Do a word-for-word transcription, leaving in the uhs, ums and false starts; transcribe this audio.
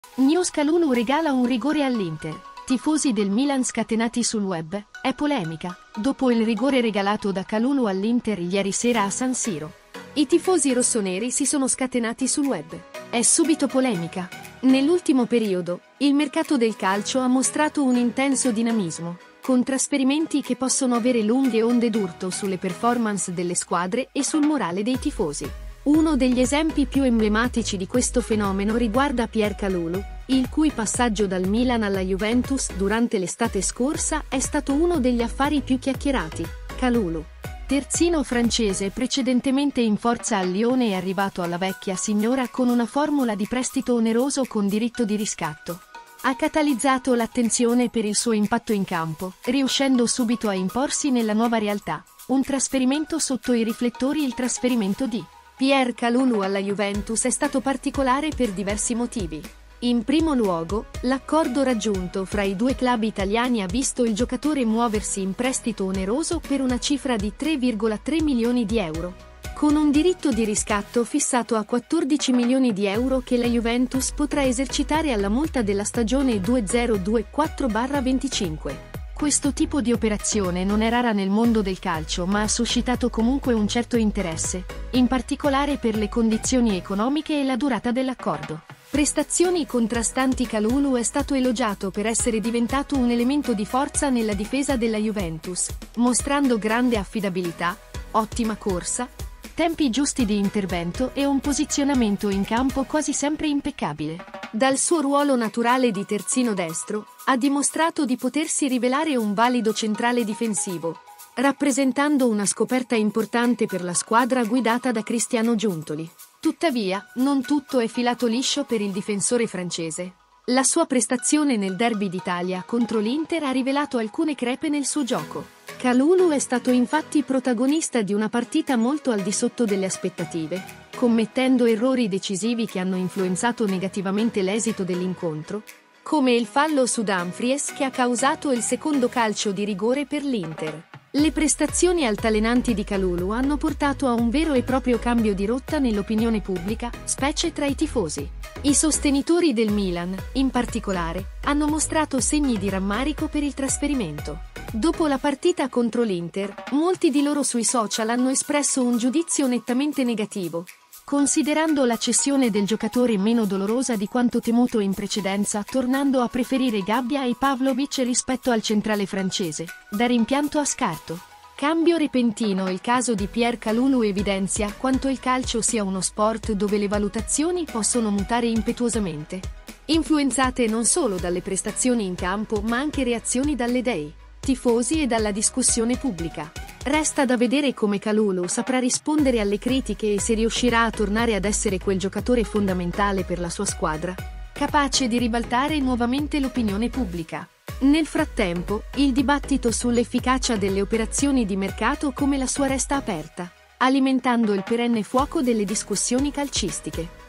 News: Kalulu regala un rigore all'Inter. Tifosi del Milan scatenati sul web, è polemica, dopo il rigore regalato da Kalulu all'Inter ieri sera a San Siro. I tifosi rossoneri si sono scatenati sul web. È subito polemica. Nell'ultimo periodo, il mercato del calcio ha mostrato un intenso dinamismo, con trasferimenti che possono avere lunghe onde d'urto sulle performance delle squadre e sul morale dei tifosi. Uno degli esempi più emblematici di questo fenomeno riguarda Pierre Kalulu, il cui passaggio dal Milan alla Juventus durante l'estate scorsa è stato uno degli affari più chiacchierati. Kalulu, terzino francese precedentemente in forza al Lione, è arrivato alla vecchia signora con una formula di prestito oneroso con diritto di riscatto. Ha catalizzato l'attenzione per il suo impatto in campo, riuscendo subito a imporsi nella nuova realtà. Un trasferimento sotto i riflettori. Il trasferimento di Pierre Kalulu alla Juventus è stato particolare per diversi motivi. In primo luogo, l'accordo raggiunto fra i due club italiani ha visto il giocatore muoversi in prestito oneroso per una cifra di tre virgola tre milioni di euro, con un diritto di riscatto fissato a quattordici milioni di euro che la Juventus potrà esercitare alla multa della stagione duemilaventiquattro venticinque. Questo tipo di operazione non è rara nel mondo del calcio, ma ha suscitato comunque un certo interesse, in particolare per le condizioni economiche e la durata dell'accordo. Prestazioni contrastanti. Kalulu è stato elogiato per essere diventato un elemento di forza nella difesa della Juventus, mostrando grande affidabilità, ottima corsa, tempi giusti di intervento e un posizionamento in campo quasi sempre impeccabile. Dal suo ruolo naturale di terzino destro, ha dimostrato di potersi rivelare un valido centrale difensivo, rappresentando una scoperta importante per la squadra guidata da Cristiano Giuntoli. Tuttavia, non tutto è filato liscio per il difensore francese. La sua prestazione nel derby d'Italia contro l'Inter ha rivelato alcune crepe nel suo gioco. Kalulu è stato infatti protagonista di una partita molto al di sotto delle aspettative, commettendo errori decisivi che hanno influenzato negativamente l'esito dell'incontro, come il fallo su Dumfries che ha causato il secondo calcio di rigore per l'Inter. Le prestazioni altalenanti di Kalulu hanno portato a un vero e proprio cambio di rotta nell'opinione pubblica, specie tra i tifosi. I sostenitori del Milan, in particolare, hanno mostrato segni di rammarico per il trasferimento. Dopo la partita contro l'Inter, molti di loro sui social hanno espresso un giudizio nettamente negativo, considerando la cessione del giocatore meno dolorosa di quanto temuto in precedenza, tornando a preferire Gabbia e Pavlovic rispetto al centrale francese, da rimpianto a scarto. Cambio repentino. Il caso di Pierre Kalulu evidenzia quanto il calcio sia uno sport dove le valutazioni possono mutare impetuosamente, influenzate non solo dalle prestazioni in campo ma anche reazioni dalle dei tifosi e dalla discussione pubblica. Resta da vedere come Kalulu saprà rispondere alle critiche e se riuscirà a tornare ad essere quel giocatore fondamentale per la sua squadra, capace di ribaltare nuovamente l'opinione pubblica. Nel frattempo, il dibattito sull'efficacia delle operazioni di mercato come la sua resta aperta, alimentando il perenne fuoco delle discussioni calcistiche.